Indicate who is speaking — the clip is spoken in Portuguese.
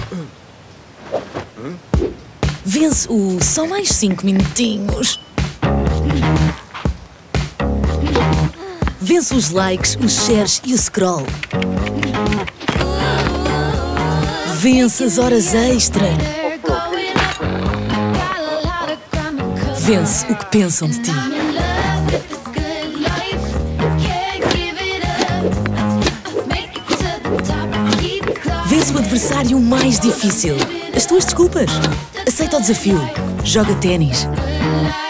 Speaker 1: Vence o só mais 5 minutinhos. Vence os likes, os shares e o scroll. Vence as horas extra. Vence o que pensam de ti. Vence o adversário mais difícil. As tuas desculpas. Aceita o desafio. Joga ténis.